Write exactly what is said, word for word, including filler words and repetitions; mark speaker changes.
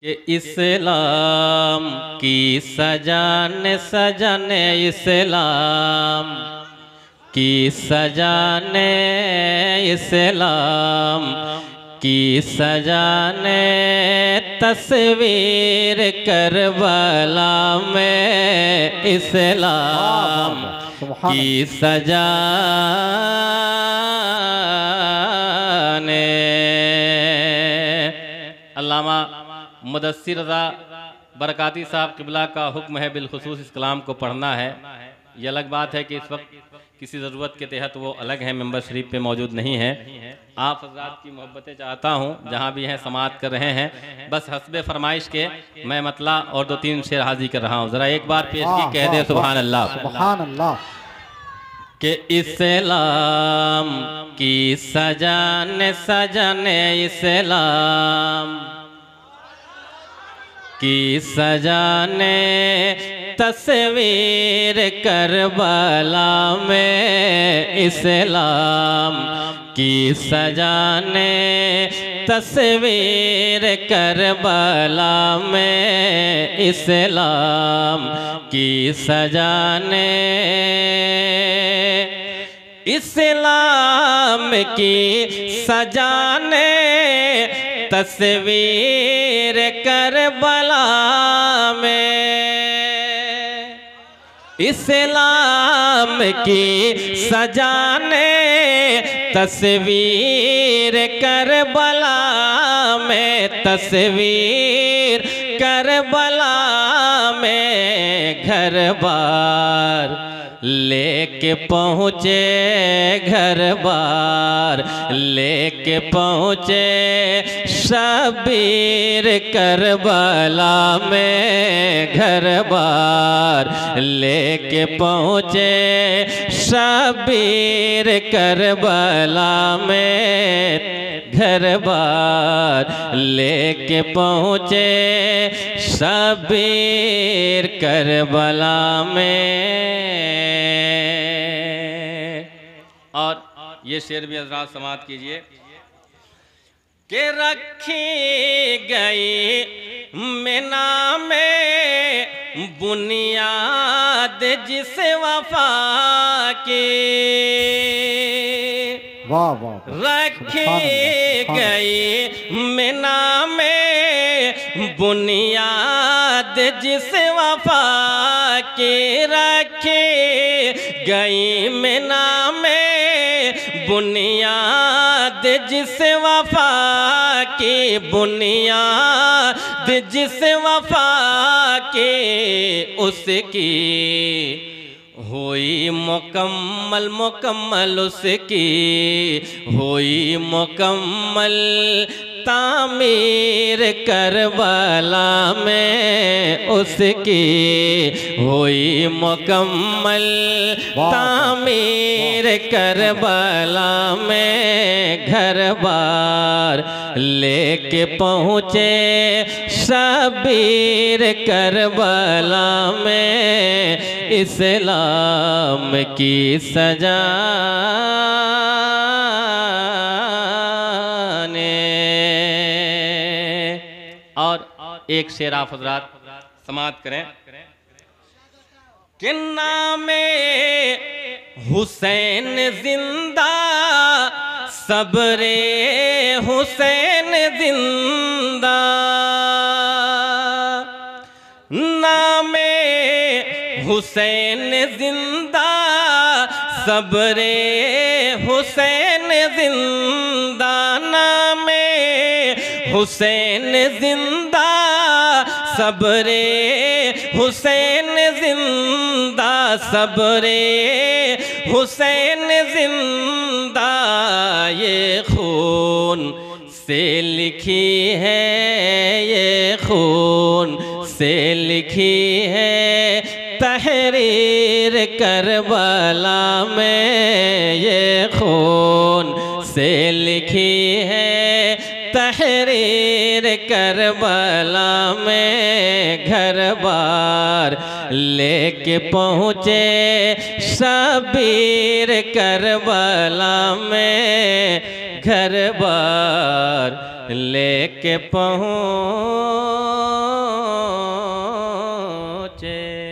Speaker 1: कि इस्लाम की सजाने सजाने इस्लाम की सजाने इस्लाम की सजाने तस्वीर करबला में इस्लाम की सजाने। अल्लामा मुदस्सिर रज़ा बरकाती साहब किबला का हुक्म है बिलखुसूस इस कलाम को पढ़ना है। ये अलग बात है कि इस वक्त किसी ज़रूरत के तहत वो अलग है, मेंबर शरीफ पे मौजूद नहीं है। आप हज़रात की मोहब्बतें चाहता हूँ जहाँ भी हैं समात कर रहे हैं, बस हस्बे फरमाइश के मैं मतला और दो तीन शेर हाजिर कर रहा हूँ। ज़रा एक बार पेशगी कह दे सुभान अल्लाह
Speaker 2: सुभान अल्लाह।
Speaker 1: कि इस्लाम की सजाने सजाने इस्लाम की सजाने तस्वीर करबला में इस्लाम की सजाने तस्वीर करबला में इस्लाम की सजाने इस्लाम की सजाने तस्वीर करबला में इस्लाम की सजाने तस्वीर करबला में तस्वीर करबला में घर बार लेके पहुँचे घर बार लेके पहुँचे शबीर करबला में घर बार लेके पहुँचे शबीर करबला में घर बार लेके पहुँचे शबीर करबला में। और ये शेर भी हज़रात समात कीजिए कि रखी गई मिना में बुनियाद जिस वफा की
Speaker 2: वाह वाह।
Speaker 1: रखी गई मिना में बुनियाद जिस वफा की रखी गई मिना में बुनियाद जिस वफा की बुनियाद जिस वफा की उसकी हुई मुकम्मल मुकम्मल उसकी हुई मुकम्मल तामीर करबला में उसकी हुई मुकम्मल तामीर करबला में घर बार लेके पहुँचे शबीर करबला में इस्लाम की सजाने। और एक शेर आप हज़रात समात करें कि नामे हुसैन जिंदा सबरे हुसैन जिंदा नामे हुसैन जिंदा सबरे हुसैन जिंदा नामे हुसैन जिंदा सबरे हुसैन जिंदा सबरे हुसैन जिंदा ये खून से लिखी है ये खून से लिखी है तहरीर करबला में ये खून से लिखी है तहरीर करबला में घर बार लेके पहुँचे शबीर करबला में घर बार लेके पहुँच पहुँचे।